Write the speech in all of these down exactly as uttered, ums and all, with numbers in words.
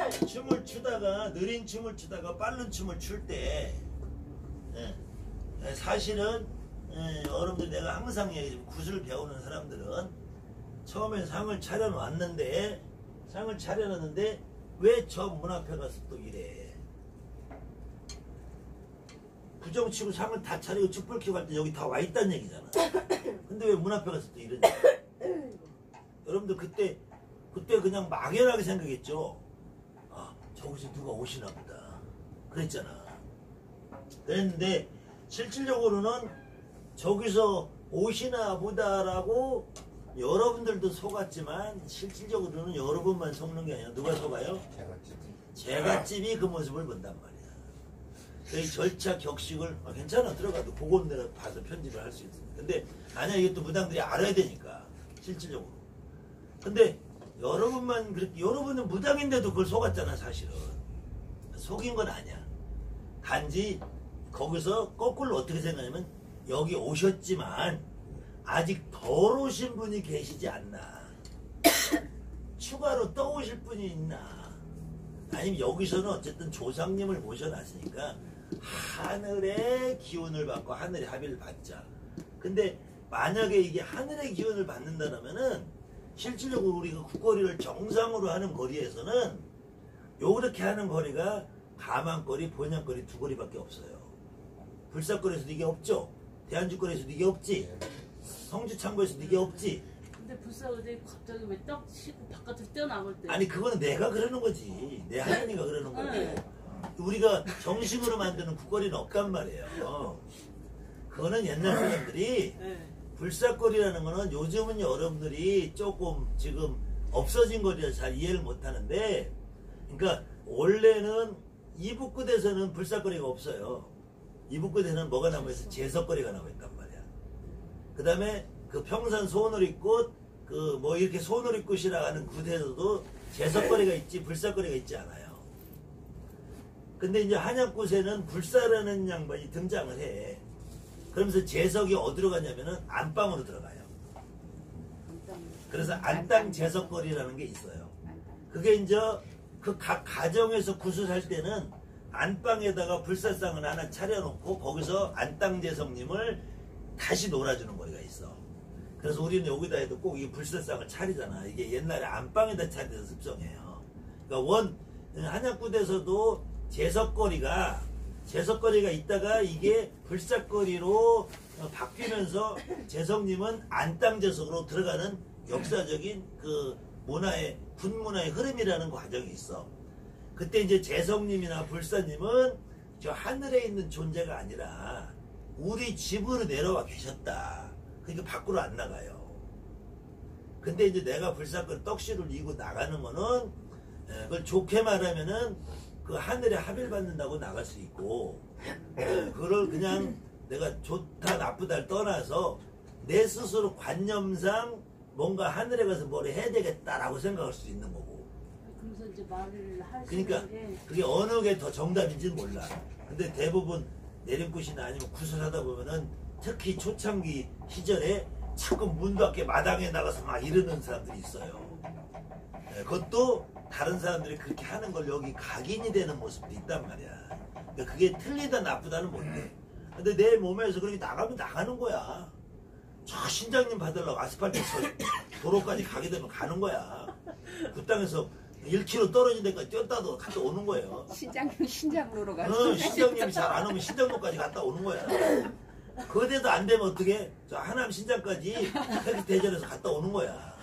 춤을 추다가 느린 춤을 추다가 빠른 춤을 출 때 사실은 여러분들 내가 항상 얘기하지만 굿을 배우는 사람들은 처음에 상을 차려놨는데 상을 차려놨는데 왜 저 문 앞에 가서 또 이래. 부정치고 상을 다 차리고 촛불 켜고 할 때 여기 다 와 있다는 얘기잖아. 근데 왜 문 앞에 가서 또 이러냐. 여러분들 그때 그때 그냥 막연하게 생각했죠. 아, 저기서 누가 오시나 보다 그랬잖아. 그랬는데 실질적으로는 저기서 오시나 보다라고 여러분들도 속았지만 실질적으로는 여러분만 속는 게 아니라 누가 속아요? 제갓집. 제갓집이 그 모습을 본단 말이야. 그 절차 격식을 아, 괜찮아 들어가도 그건 내가 봐서 편집을 할 수 있습니다. 근데 아니야 이게 또 무당들이 알아야 되니까 실질적으로. 근데 여러분만 그렇게 여러분은 무당인데도 그걸 속았잖아 사실은. 속인 건 아니야. 단지 거기서 거꾸로 어떻게 생각하냐면 여기 오셨지만 아직 덜 오신 분이 계시지 않나. 추가로 떠오실 분이 있나. 아니면 여기서는 어쨌든 조상님을 모셔놨으니까 하늘의 기운을 받고 하늘의 합의를 받자. 근데 만약에 이게 하늘의 기운을 받는다면은 실질적으로 우리가 국거리를 정상으로 하는 거리에서는 요렇게 하는 거리가 가만거리, 본향거리 두 거리밖에 없어요. 불사거리에서도 이게 없죠. 대한주거리에서도 이게 없지. 성주창고에서도 이게 없지. 근데 불사거리 갑자기 왜 떡 씻고 바깥으로 뛰어나올 때. 아니 그거는 내가 그러는 거지. 내 하나님이가 그러는 거고. 네. 우리가 정식으로 만드는 국거리는 없단 말이에요. 그거는 옛날 사람들이 네. 불사거리라는 거는 요즘은 여러분들이 조금 지금 없어진 거리라서 잘 이해를 못 하는데, 그러니까 원래는 이북끝에서는 불사거리가 없어요. 이북끝에는 뭐가 남아있어? 제석거리가 남아있단 말이야. 그 다음에 그 평산 소놀이꽃, 그 뭐 이렇게 소놀이꽃이라 하는 굿에서도 제석거리가 있지 불사거리가 있지 않아요. 근데 이제 한약굿에는 불사라는 양반이 등장을 해. 그러면서 제석이 어디로 가냐면은 안방으로 들어가요. 그래서 안땅 제석거리라는 게 있어요. 그게 이제 그 각 가정에서 굿을 할 때는 안방에다가 불사상을 하나 차려놓고 거기서 안땅 제석님을 다시 놀아주는 거리가 있어. 그래서 우리는 여기다 해도 꼭 이 불사상을 차리잖아. 이게 옛날에 안방에다 차리는 습성이에요. 그러니까 원 한약굿에서도 제석거리가 제석거리가 있다가 이게 불사거리로 바뀌면서 제석님은 안땅제석으로 들어가는 역사적인 그 문화의 군문화의 흐름이라는 과정이 있어. 그때 이제 제석님이나 불사님은 저 하늘에 있는 존재가 아니라 우리 집으로 내려와 계셨다. 그러니까 밖으로 안 나가요. 근데 이제 내가 불사거리 떡시를 이고 나가는 거는 그걸 좋게 말하면은 그 하늘에 합의를 받는다고 나갈 수 있고, 그걸 그냥 내가 좋다 나쁘다를 떠나서 내 스스로 관념상 뭔가 하늘에 가서 뭘 해야 되겠다라고 생각할 수 있는 거고. 그래서 이제 말을 할 수 그러니까 있는 게 그게 어느 게 더 정답인지는 몰라. 근데 대부분 내림굿이나 아니면 굿을 하다 보면은 특히 초창기 시절에 자꾸 문 밖에 마당에 나가서 막 이러는 사람들이 있어요. 네, 그것도 다른 사람들이 그렇게 하는 걸 여기 각인이 되는 모습도 있단 말이야. 그러니까 그게 틀리다 나쁘다는 못해. 근데 내 몸에서 그렇게 나가면 나가는 거야. 저 신장님 받으려고 아스팔트 도로까지 가게 되면 가는 거야. 그 땅에서 일 킬로미터 떨어진 데까지 뛰었다도 갔다 오는 거예요. 신장님 신장로로 가서. 어, 신장님이 잘 안 오면 신장로까지 갔다 오는 거야. 그대도 안 되면 어떻게? 저 하남 신장까지 헬스 대전에서 갔다 오는 거야.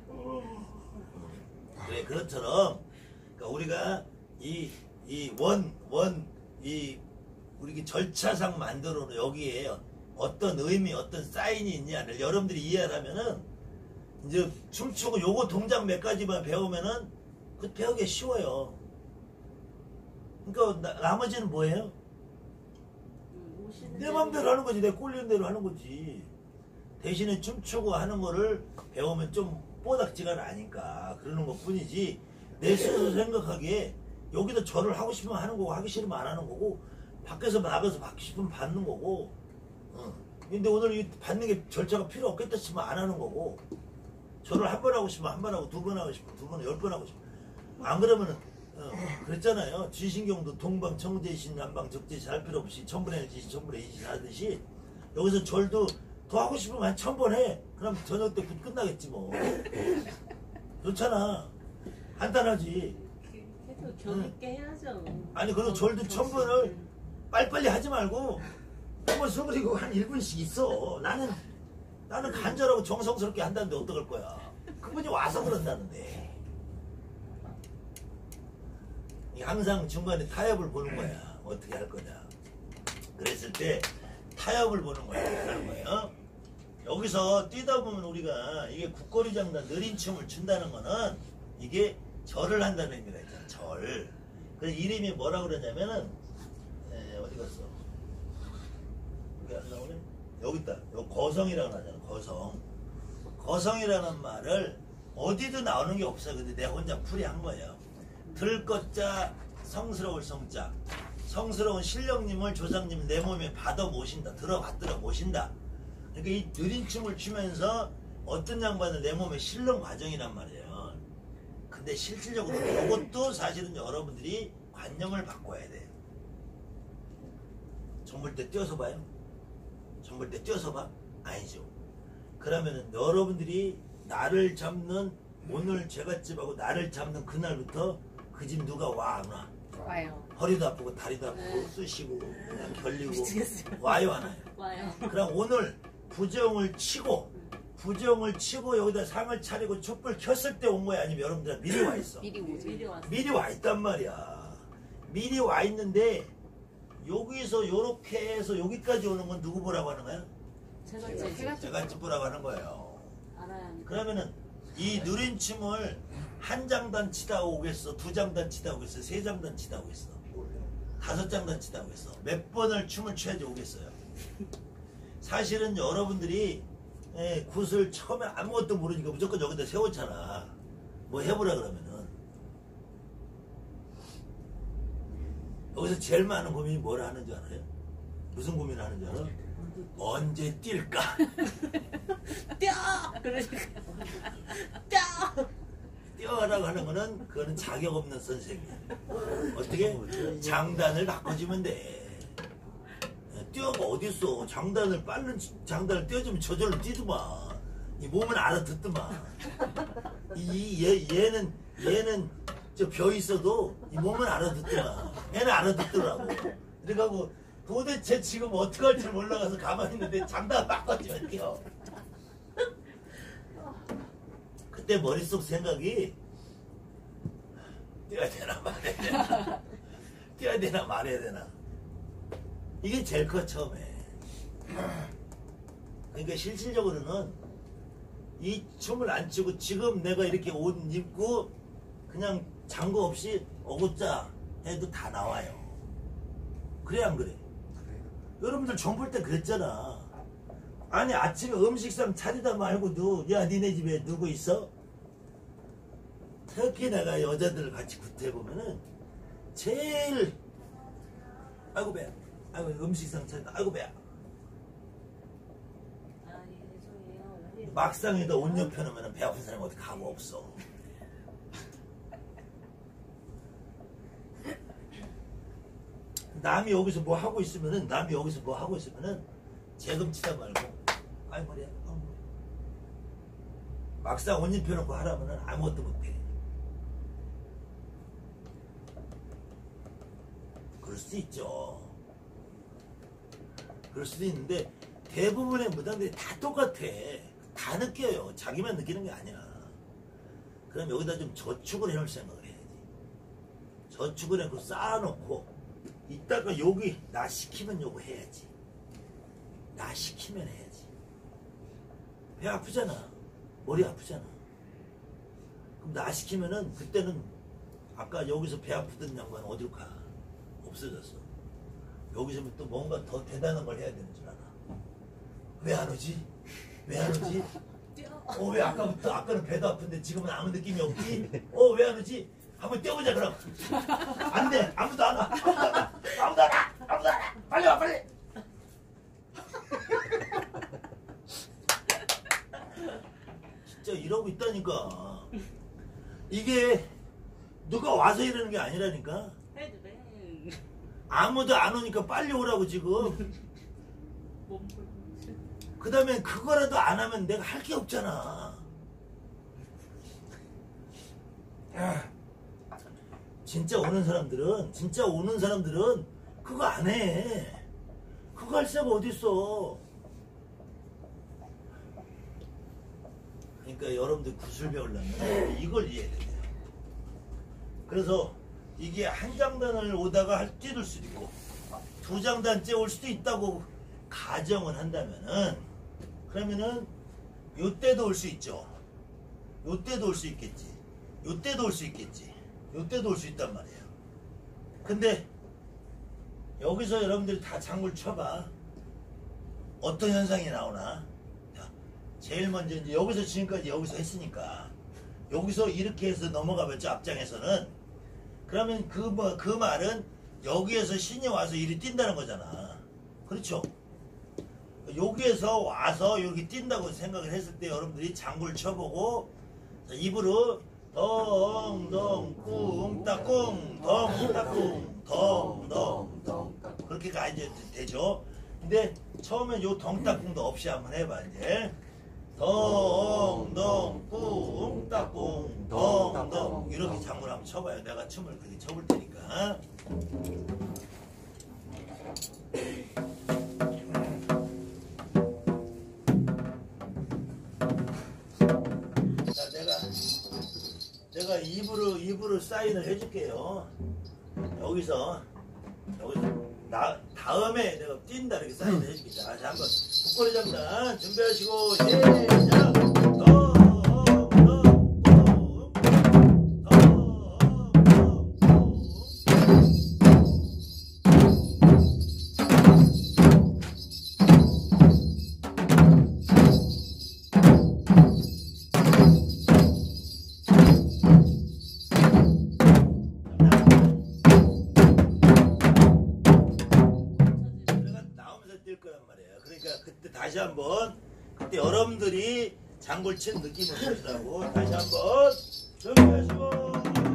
그래, 그것처럼, 그러니까 우리가 이, 이 원, 원, 이, 우리 절차상 만들어 놓은 여기에 어떤 의미, 어떤 사인이 있냐를 여러분들이 이해를 하면은, 이제 춤추고 요거 동작 몇 가지만 배우면은, 그 배우기 쉬워요. 그러니까 나, 나머지는 뭐예요? 내 맘대로 하는 거지. 내 꼴리는 대로 하는 거지. 대신에 춤추고 하는 거를 배우면 좀 뽀닥지가 나니까 그러는 것 뿐이지, 내 스스로 생각하기에 여기다 절을 하고 싶으면 하는 거고 하기 싫으면 안 하는 거고 밖에서 나가서 받고 싶으면 받는 거고. 어. 근데 오늘 이 받는 게 절차가 필요 없겠다 싶으면 안 하는 거고, 절을 한 번 하고 싶으면 한 번 하고 두 번 하고 싶으면 두 번, 열 번 하고 싶으면 안 그러면은 어, 그랬잖아요. 쥐신경도 동방 청제신 남방 적제신 할 필요 없이 천분의 일지신 천분의 이신 하듯이 여기서 절도 더 하고 싶으면 한 천 번 해. 그럼 저녁 때 끝나겠지 뭐. 좋잖아. 간단하지. 계속 격 있게 해야죠. 아니 그리고 절도 천 번을 빨리빨리 하지 말고 한번 수그리고 한 일 분씩 있어. 나는 나는 간절하고 정성스럽게 한다는데 어떡할 거야. 그분이 와서 그런다는데. 항상 중간에 타협을 보는 거야. 어떻게 할 거냐. 그랬을 때 타협을 보는 거야. 어떻게 하는 거예요? 여기서 뛰다 보면 우리가 이게 국거리 장단 느린 춤을 춘다는 거는 이게 절을 한다는 의미가 있잖아. 절. 그래서 이름이 뭐라 그러냐면은 에, 어디 갔어? 여기 안 나오네? 여기 있다. 여기 거성이라고 하잖아. 거성. 거성이라는 말을 어디도 나오는 게 없어. 근데 내가 혼자 풀이한 거예요. 들것자 성스러울 성자. 성스러운 신령님을 조상님 내 몸에 받아 모신다. 들어받들어 모신다. 그러니까 이 느린 춤을 추면서 어떤 양반을 내 몸에 실는 과정이란 말이에요. 근데 실질적으로 이것도 사실은 여러분들이 관념을 바꿔야 돼. 전볼 때 뛰어서 봐요? 전볼 때 뛰어서 봐? 아니죠. 그러면은 여러분들이 나를 잡는 오늘 제갓집하고 나를 잡는 그날부터 그 집 누가 와 안 와? 와요. 허리도 아프고 다리도 아프고 네. 쑤시고 그냥 결리고 미치겠어요. 와요 안 와요? 와요. 그럼 오늘 부정을 치고 부정을 치고 여기다 상을 차리고 촛불 켰을 때 온 거야? 아니면 여러분들 미리 와 있어? 미리 오죠. 미리 왔어. 미리 와 있단 말이야. 미리 와 있는데 여기서 요렇게 해서 여기까지 오는 건 누구 보라고 하는 거야? 제가 제가 제가 제가 집 보라고 하는 거예요. 알아야 하니까. 그러면은 이 느린 춤을 한 장단 치다 오겠어? 두 장단 치다 오겠어? 세 장단 치다 오겠어? 다섯 장단 치다 오겠어? 몇 번을 춤을 춰야지 오겠어요? 사실은 여러분들이 예, 굿을 처음에 아무것도 모르니까 무조건 여기다 세웠잖아. 뭐 해보라 그러면은. 여기서 제일 많은 고민이 뭘 하는 줄 알아요? 무슨 고민을 하는 줄 알아? 언제 뛸까? 뛰어! 그러니까 뛰어! 뛰어라고 하는 거는 그거는 자격 없는 선생님. 어떻게? 장단을 바꿔주면 돼. 뛰어가 어딨어. 장단을 빠른 장단을 띄워주면 저절로 뛰더만. 이 몸은 알아듣더만. 이 얘, 얘는 얘는 저 벼 있어도 이 몸은 알아듣더만. 얘는 알아듣더라고. 그래가지고 도대체 지금 어떻게 할지 몰라가서 가만히 있는데 장단 바꿔주면 뛰어. 그때 머릿속 생각이 뛰어야 되나 말해야 되나 뛰어야 되나 말해야 되나 이게 제일 커 처음에. 그러니까 실질적으로는 이 춤을 안 추고 지금 내가 이렇게 옷 입고 그냥 장구 없이 어굿자 해도 다 나와요. 그래 안 그래? 여러분들 전 볼 때 그랬잖아. 아니 아침에 음식상 차리다 말고도 야 니네 집에 누구 있어? 특히 내가 여자들을 같이 구태보면은 제일 아이고 배야 아이고 음식상 차리다 아이고 배야 아, 예, 죄송해요. 막상에다 옷 옆에놓으면 배 아픈 사람이 어디 가고 없어. 남이 여기서 뭐 하고 있으면은 남이 여기서 뭐 하고 있으면은 재금치다 말고 아이 머리야 어, 머리. 막상 옷 입혀놓고 하라면은 아무것도 못해. 그럴 수도 있죠. 그럴 수도 있는데 대부분의 무당들이 다 똑같아. 다 느껴요. 자기만 느끼는 게 아니야. 그럼 여기다 좀 저축을 해놓을 생각을 해야지. 저축을 해놓고 쌓아놓고 이따가 여기 나 시키면 요거 해야지. 나 시키면 해야지. 배 아프잖아. 머리 아프잖아. 그럼 나 시키면은 그때는 아까 여기서 배 아프던 양반 어디로 가? 없어졌어. 여기서 또 뭔가 더 대단한 걸 해야 되는 줄 알아. 왜 안 오지? 왜 안 오지? 어, 왜 아까부터 아까는 배도 아픈데 지금은 아무 느낌이 없지? 어, 왜 안 오지? 한번 뛰어보자 그럼. 안 돼. 아무도 안 와. 아무도 안 와. 아무도 안 와. 아무도 안 와. 빨리 와 빨리. 진짜 이러고 있다니까. 이게 누가 와서 이러는 게 아니라니까. 해도 돼. 아무도 안 오니까 빨리 오라고 지금. 몸 풀고. 그 다음에 그거라도 안 하면 내가 할 게 없잖아. 진짜 오는 사람들은 진짜 오는 사람들은 그거 안 해. 그거 할 새가 어딨어. 그러니까 여러분들 구슬 배우려면 이걸 이해해야 돼요. 그래서 이게 한 장단을 오다가 할 뛰를 수도 있고 두 장단째 올 수도 있다고 가정을 한다면은 그러면은 요때도 올 수 있죠. 요때도 올 수 있겠지. 요때도 올 수 있겠지. 요때도 올 수 있단 말이에요. 근데 여기서 여러분들이 다 장구를 쳐봐. 어떤 현상이 나오나? 자, 제일 먼저 이제 여기서 지금까지 여기서 했으니까 여기서 이렇게 해서 넘어가봤죠. 앞장에서는. 그러면 그, 뭐, 그 말은 여기에서 신이 와서 이리 뛴다는 거잖아. 그렇죠? 여기에서 와서 여기 뛴다고 생각을 했을 때 여러분들이 장구를 쳐보고 자, 입으로 덩덩 꿍따꿍 덩따꿍 덩덩 그렇게 가 이제 되죠. 근데 처음엔 요 덩따꿍도 없이 한번 해봐 이제. 덩덩 꿍따꿍 덩덩 이렇게 장구를 한번 쳐봐요. 내가 춤을 그렇게 쳐볼 테니까. 자, 내가 내가 입으로 입으로 사인을 해줄게요. 여기서 여기서 나 다음에 내가 뛴다 이렇게 사인을 해줄게. 자, 다시 한번 북거리 장단 준비하시고 시작. 다시 한번 그때 여러분들이 장구를 친 느낌을 보시라고 다시 한번 준비하시고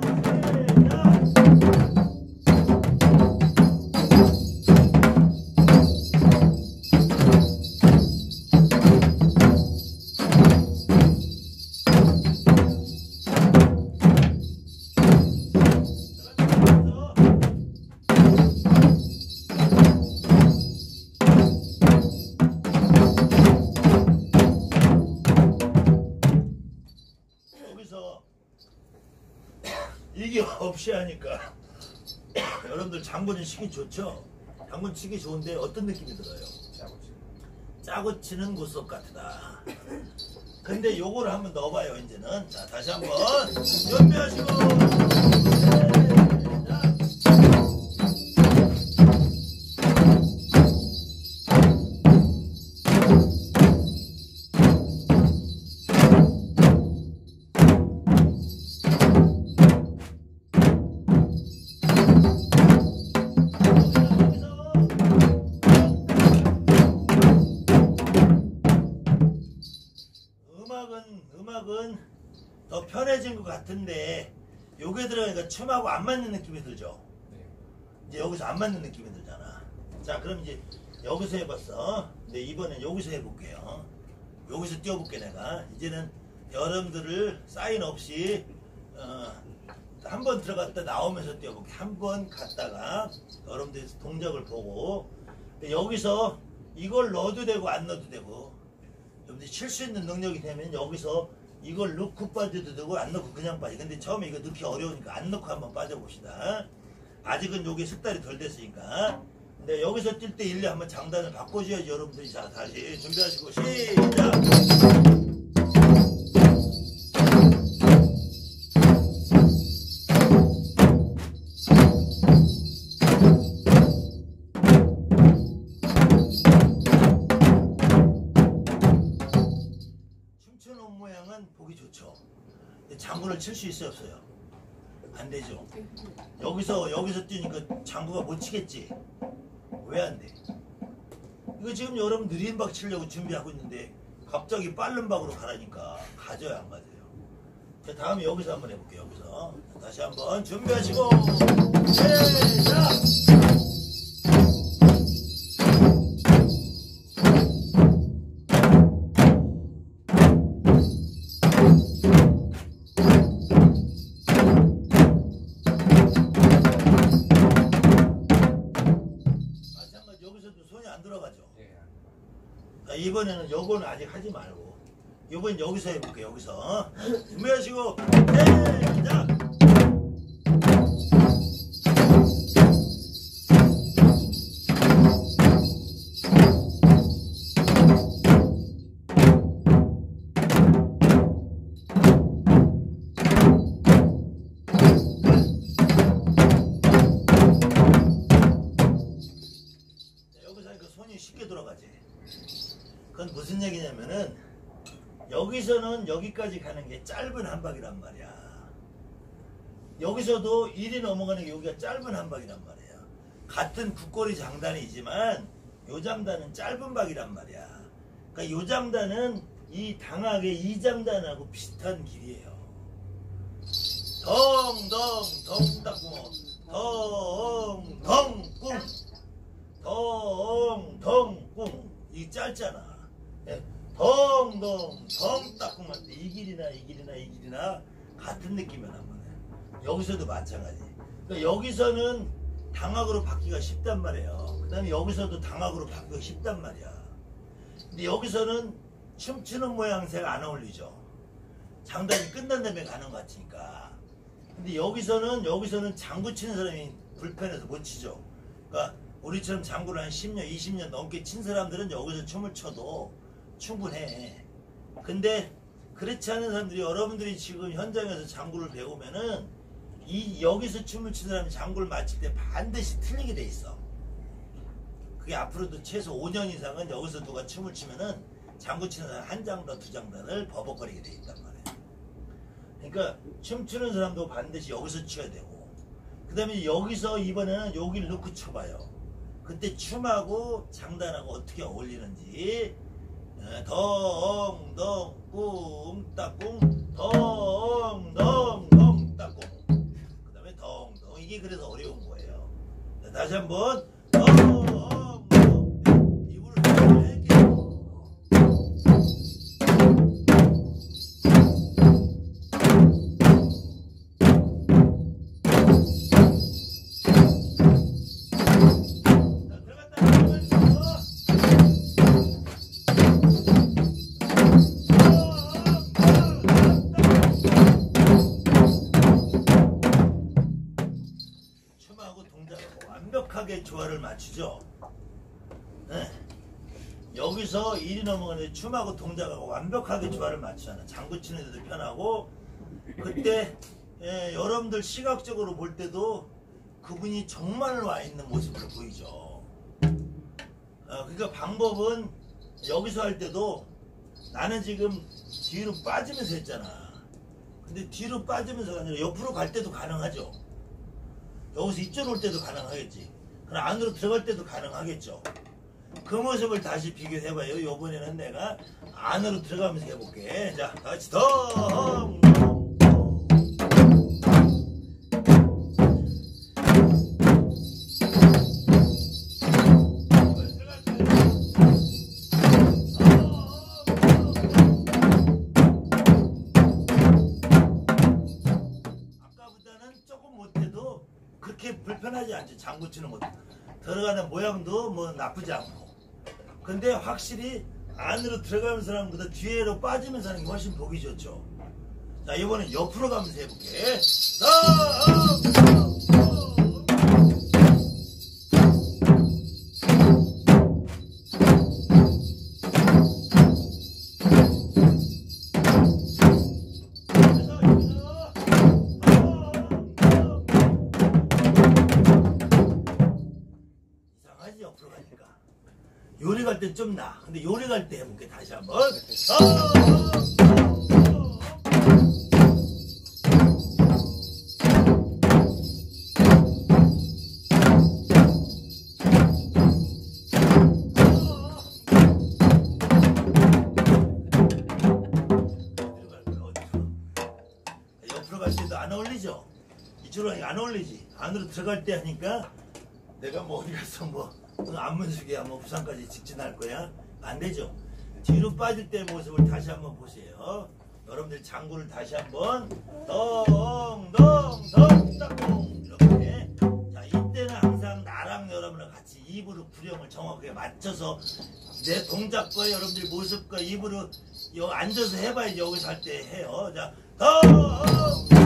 이게 없이 하니까 여러분들 장구는 치기 좋죠? 장구 치기 좋은데 어떤 느낌이 들어요? 짜고 치는 구석 같다. 근데 요거를 한번 넣어봐요 이제는. 자 다시 한번 준비하시고 음악은 더 편해진 것 같은데 요게 들어가니까 춤하고 안 맞는 느낌이 들죠. 이제 여기서 안 맞는 느낌이 들잖아. 자 그럼 이제 여기서 해봤어. 근데 이번엔 여기서 해볼게요. 여기서 띄워볼게 내가. 이제는 여러분들을 사인 없이 어, 한 번 들어갔다 나오면서 띄워볼게. 한 번 갔다가 여러분들 동작을 보고 여기서 이걸 넣어도 되고 안 넣어도 되고 여러분들이 칠 수 있는 능력이 되면 여기서 이걸 넣고 빠져도 되고 안 넣고 그냥 빠져. 근데 처음에 이거 넣기 어려우니까 안 넣고 한번 빠져봅시다. 아직은 여기 숙달이 덜 됐으니까. 근데 여기서 뛸 때 일리 한번 장단을 바꿔줘야지 여러분들이. 자 다시 준비하시고 시작. 보기 좋죠. 장구를 칠 수 있어요 없어요? 안 되죠. 여기서 여기서 뛰니까 장구가 못 치겠지. 왜 안 돼? 이거 지금 여러분 느린 박 치려고 준비하고 있는데 갑자기 빠른 박으로 가라니까 가져요 안 가져요? 자, 다음에 여기서 한번 해볼게요. 여기서 다시 한번 준비하시고 시작. 마찬가지 여기서도 손이 안 들어가죠. 자, 이번에는 요거는 아직 하지 말고 이번 여기서 해볼게요. 여기서 준비하시고 시작. 여기서 하니까 손이 쉽게 돌아가지. 그건 무슨 얘기냐면은 여기서는 여기까지 가는 게 짧은 한박이란 말이야. 여기서도 일이 넘어가는 게 여기가 짧은 한박이란 말이야. 같은 국거리 장단이지만 요 장단은 짧은 박이란 말이야. 그러니까 요 장단은 이 당학의 이 장단하고 비슷한 길이에요. 덩덩 덩따꾸멍 덩덩 꿍 덩덩 꿍 이 짧잖아. 덩덩 덩따꾸만 이 길이나 이 길이나 이 길이나 같은 느낌이란 말이야. 여기서도 마찬가지. 그러니까 여기서는 당학으로 받기가 쉽단 말이에요. 그 다음에 여기서도 당학으로 받기가 쉽단 말이야. 근데 여기서는 춤추는 모양새가 안 어울리죠. 장단이 끝난 다음에 가는 것 같으니까. 근데 여기서는 여기서는 장구 치는 사람이 불편해서 못 치죠. 그러니까 우리처럼 장구를 한 십 년 이십 년 넘게 친 사람들은 여기서 춤을 춰도 충분해. 근데 그렇지 않은 사람들이 여러분들이 지금 현장에서 장구를 배우면은 이 여기서 춤을 추는 사람이 장구를 맞힐 때 반드시 틀리게 돼 있어. 그게 앞으로도 최소 오 년 이상은 여기서 누가 춤을 추면은 장구 치는 사람 한 장단 두 장단을 버벅거리게 돼 있단 말이야. 그러니까 춤추는 사람도 반드시 여기서 춰야 되고, 그 다음에 여기서 이번에는 여기를 넣고 쳐봐요. 그때 춤하고 장단하고 어떻게 어울리는지. 덩덩 꿍따꿍 덩덩 덩따꿍 그 다음에 덩덩. 이게 그래서 어려운 거예요. 다시 한번 덩덩 입으로 할게요. 완벽하게 조화를 맞추죠. 네. 여기서 일이 넘어가는데 춤하고 동작하고 완벽하게 조화를 맞추잖아. 장구 치는 데도 편하고. 그때 예, 여러분들 시각적으로 볼 때도 그분이 정말 와 있는 모습을 보이죠. 어, 그러니까 방법은 여기서 할 때도 나는 지금 뒤로 빠지면서 했잖아. 근데 뒤로 빠지면서가 아니라 옆으로 갈 때도 가능하죠. 여기서 이쪽으로 올 때도 가능하겠지. 그럼 안으로 들어갈 때도 가능하겠죠. 그 모습을 다시 비교해봐요. 이번에는 내가 안으로 들어가면서 해볼게. 자, 같이 덩 아까보다는 조금 못해도 그렇게 불편하지 않죠. 장구 치는 것도 들어가는 모양도 뭐 나쁘지 않고. 근데 확실히 안으로 들어가면서 하는 것보다 뒤로 빠지면서 하는 게 훨씬 보기 좋죠. 자, 이번엔 옆으로 가면서 해볼게. 옆으로 가니까 요리 갈 땐 좀 나. 근데 요리 갈 때 해볼게. 다시 한번. 앞으로 갈 때도 안 어울리죠? 이쪽으로 하니까 안 어울리지. 안으로 들어갈 때 하니까 내가 뭐 어디 가서 뭐 안문숙이야 뭐 부산까지 직진할 거야? 안 되죠. 뒤로 빠질 때 모습을 다시 한번 보세요. 여러분들 장구를 다시 한번 덩덩덩 따꿍 이렇게. 자, 이때는 항상 나랑 여러분랑 같이 입으로 구령을 정확하게 맞춰서 내 동작과 여러분들 모습과 입으로 여기 앉아서 해봐야지. 여기서 할 때 해요. 자, 덩덩덩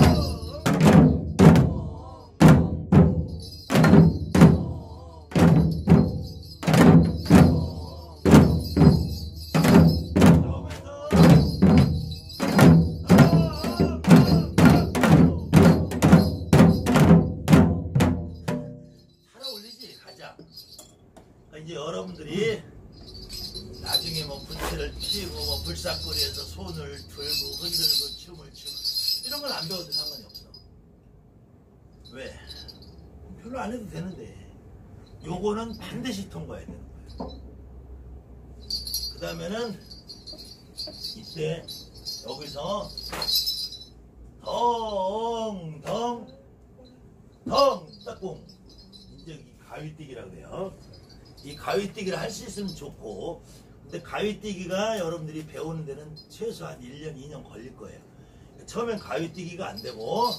이제 여러분들이 나중에 뭐 불태를 피우고 뭐 불사거리에서 손을 들고 흔들고 춤을 추고 이런 건 안 배워도 상관이 없어. 왜? 별로 안 해도 되는데 요거는 반드시 통과해야 되는 거예요. 그 다음에는 이때 여기서 덩덩 덩 따꿍 이제 이 가위뛰기라고 해요. 이 가위뛰기를 할 수 있으면 좋고, 근데 가위뛰기가 여러분들이 배우는 데는 최소한 일 년, 이 년 걸릴 거예요. 처음엔 가위뛰기가 안 되고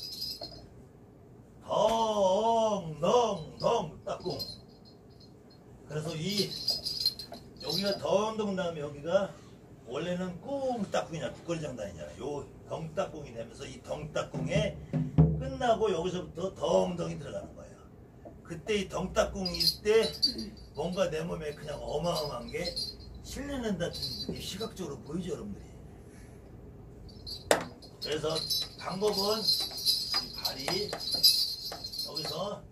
덩덩덩 따꿍. 그래서 이 여기가 덩덩 다음에 여기가 원래는 꿍 따꿍이냐 두꺼리 장단이잖아요. 요 덩 따꿍이 되면서 이 덩 따꿍에 끝나고 여기서부터 덩덩이 들어가는 거예요. 그때 이 덩따꿍일 때 뭔가 내 몸에 그냥 어마어마한 게 실려낸다 같은 시각적으로 보이죠, 여러분들이. 그래서 방법은 이 발이 여기서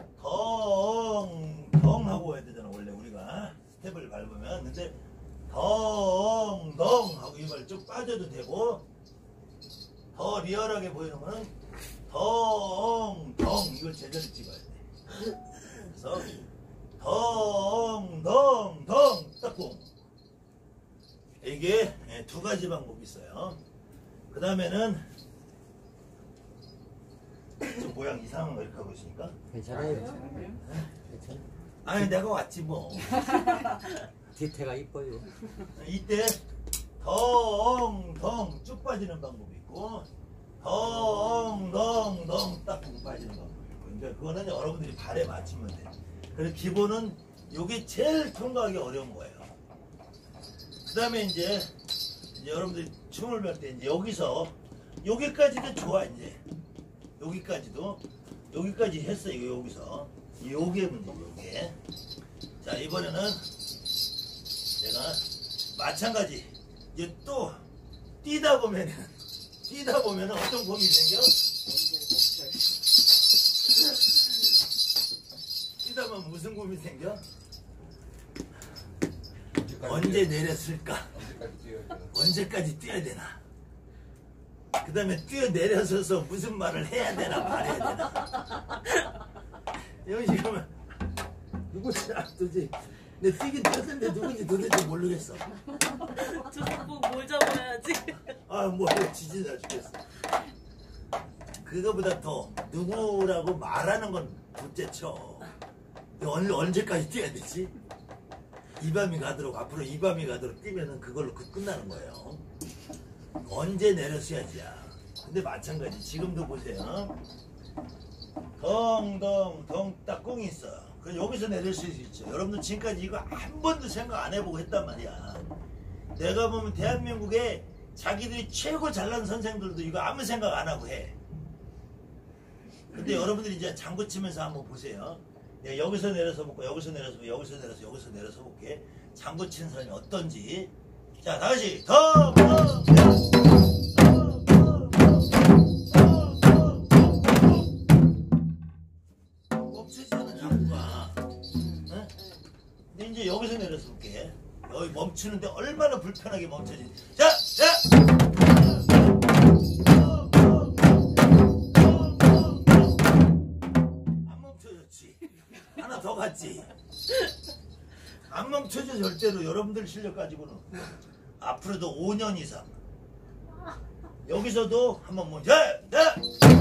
덩, 덩 하고 해야 되잖아, 원래 우리가 스텝을 밟으면. 근데 덩, 덩 하고 이 발 쭉 빠져도 되고, 더 리얼하게 보이는 거는 덩, 덩 이걸 제대로 찍어야 돼. 그래서 덩덩덩 따꿍. 이게 두 가지 방법이 있어요. 그 다음에는 좀 모양 이상한 거 이렇게 하고 있으니까 괜찮아요. 괜찮아요. 아니 내가 왔지 뭐. 뒤태가 이뻐요. 이때 덩덩 쭉 빠지는 방법이 있고 덩덩덩 따꿍 빠지는 방법이 있고. 그러니까 그거는 여러분들이 발에 맞추면 돼. 그래서 기본은 이게 제일 통과하기 어려운 거예요. 그 다음에 이제, 이제 여러분들이 춤을 배울 때 이제 여기서 여기까지도 좋아. 이제 여기까지도 여기까지 했어요. 여기서 요게 문제죠. 요게. 자, 이번에는 제가 마찬가지 이제 또 뛰다 보면은 뛰다 보면은 어떤 고민이 생겨? 뛰다 보면 무슨 고민이 생겨? 언제 내렸을까? 언제까지 뛰어야 되나? 그 다음에 뛰어내려서서 무슨 말을 해야 되나 말해야 되나? 이런 식으로 누구지? 도대체 내 뛰긴 뛰었는데 누군지 도대체 모르겠어. 저거 뭘 잡아야지. 아, 뭐 지지나 죽겠어. 그거보다 더 누구라고 말하는 건 둘째쳐. 언, 언제까지 뛰어야 되지? 이 밤이 가도록 앞으로 이 밤이 가도록 뛰면은 그걸로 그 끝나는 거예요. 언제 내렸어야지야. 근데 마찬가지 지금도 보세요. 덩덩 덩 따꿍이 있어. 그 여기서 내릴 수 있죠. 여러분들 지금까지 이거 한 번도 생각 안 해보고 했단 말이야. 내가 보면 대한민국에 자기들이 최고 잘난 선생들도 이거 아무 생각 안 하고 해. 근데 여러분들이 이제 장구 치면서 한번 보세요. 내가 여기서 내려서 볼까, 여기서 내려서 볼까, 여기서 내려서 여기서 내려서 볼게. 장구 치는 사람이 어떤지. 자, 다시 덩 덩 멈추지는 장구가. 응? 근데 이제 여기서 내려서 볼게. 여기 멈추는데 얼마나 불편하게 멈춰지. 자, 자. 하나 더 갔지. 안 멈춰져. 절대로. 여러분들 실력 가지고는 앞으로도 오 년 이상 여기서도 한번 뭐, 야! 야!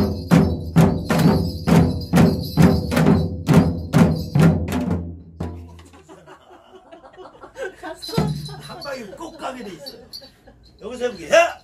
한 방에 꼭 가게 돼 있어요. 여기서 해보게. 야! 야!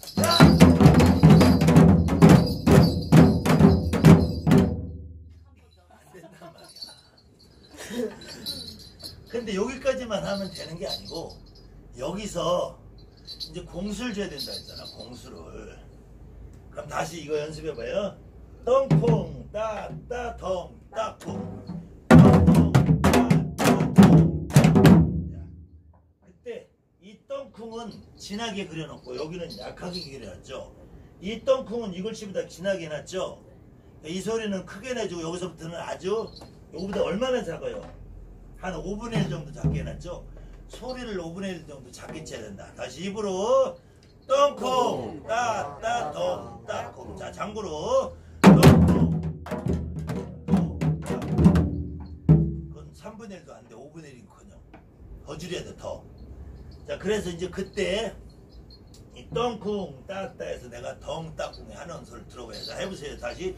안 된단 말이야. 근데 여기까지만 하면 되는 게 아니고 여기서 이제 공수를 줘야 된다 했잖아. 공수를. 그럼 다시 이거 연습해봐요. 덩콩 따따 덩 따콩 덩콩 따따 덩 따. 그때 이 덩콩은 진하게 그려놓고 여기는 약하게 그려놨죠. 이 덩콩은 이 글씨보다 진하게 해놨죠. 이 소리는 크게 내주고 여기서부터는 아주 요거보다 얼마나 작아요? 한 오분의 일 정도 작게 해놨죠. 소리를 오분의 일 정도 작게 쳐야 된다. 다시 입으로 덩콩 따따 덩 따콩. 자, 장구로 덩콩 따. 그건 삼분의 일도 안 돼. 오분의 일이거든요. 더 줄여야 돼. 더. 자, 그래서 이제 그때 이 덩콩 따따에서 내가 덩 따콩에 하는 소리를 들어봐야 돼. 해보세요. 다시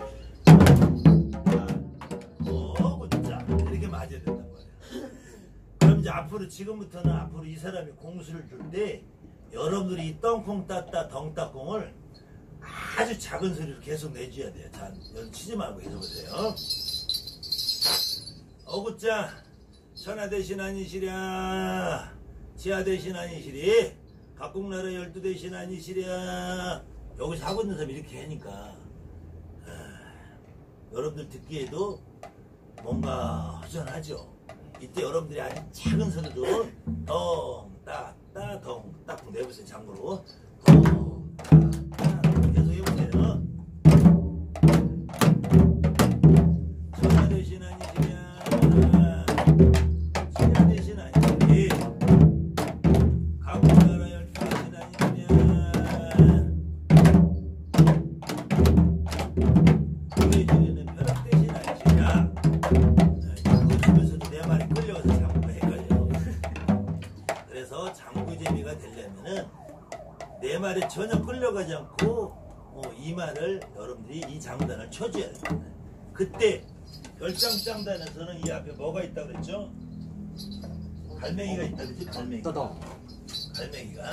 어고자 이렇게 맞아야 된단 말이야. 그럼 이제 앞으로 지금부터는 앞으로 이 사람이 공수를 줄 때 여러분들이 이 덩콩 따따 덩 따콩을 아주 작은 소리로 계속 내줘야 돼요. 자, 여기 치지 말고 해줘보세요. 어구자 천하 대신 아니시랴 지하 대신 아니시리 각국나라 열두 대신 아니시랴. 여기서 하고 있는 사람이 이렇게 하니까 아, 여러분들 듣기에도 뭔가 허전하죠. 이때 여러분들이 아주 작은 소리로 덩 따따 덩 따쿵 내보세요. 장구로 덩 따따 계속 해보세요. 천하 대신 아니시랴 지하 대신 아니시리 각국나라 열두 대신 아니시랴 우리들은 벼락 대신 아니시랴. 그거 주면서도 내 말이 끌려가서 장구가 헷갈려. 그래서 장구 재미가 되려면은 내 말에 전혀 끌려가지 않고 어, 이 말을 여러분들이 이 장단을 쳐줘야 됩니다. 그때 별장장단에서는 이 앞에 뭐가 있다고 그랬죠? 갈매기가 있다 그랬지? 갈매기. 떠덩. 갈매기가.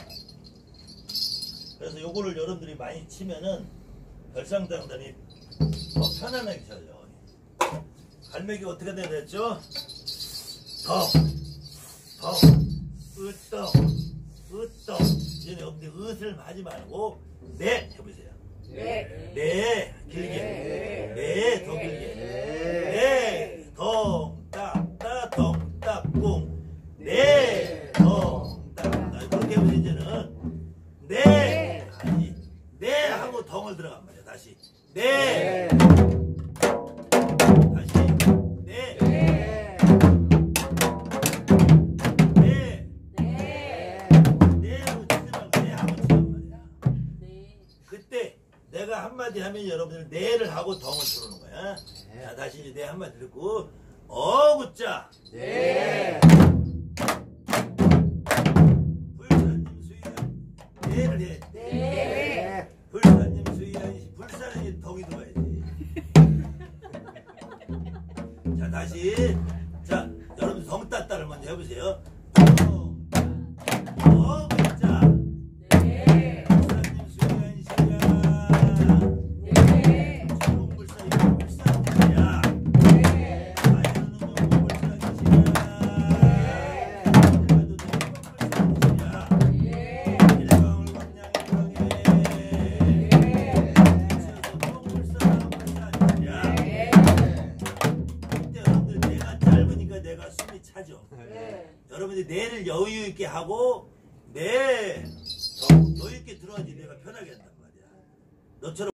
그래서 요거를 여러분들이 많이 치면은 별장장단이 더 편안하게 쳐요. 갈매기 어떻게 돼야 됐죠? 더, 더, 으떡, 으떡. 이제 여러분들 으을 하지 말고 네 해보세요. 네. 네, 길게. 네. 네, 더 길게. 네, 덩, 따, 따, 덩, 따, 꿍. 네, 덩, 따, 따. 그렇게 해보세요. 이제는 네, 아니, 네 하고 덩을 들어간 말이야. 다시 네. 다시 네. 네. 네. 네 하고 치지 말고 네 하고 치란 말이야. 네. 그때 내가 한마디 하면 여러분들 네를 하고 덩을 들어오는 거야. 자, 다시 이제 네 한마디 듣고 어굿자. 네. 불사님 수위한 네를 해. 네. 불사님 수위한 불사님이 덩이 들어가야지. 자, 다시. 자, 여러분 덩 따따를 먼저 해보세요. 어, 자. 네. 불사님 수위한 시야. 네. 불사 이거 불사님이야. 네. 아이는 좀 불사님이야. 나도 좀 불사님이야. 네. 일광을 광량에 있어서 불사 불사님이야. 네. 그때 여러분들 내가 짧으니까 내가 숨이 차죠. 네. 여러분들이 뇌를 여유 있게 하고 네 더 여유 있게 들어야지 내가 편하게 한단 말이야. 너처럼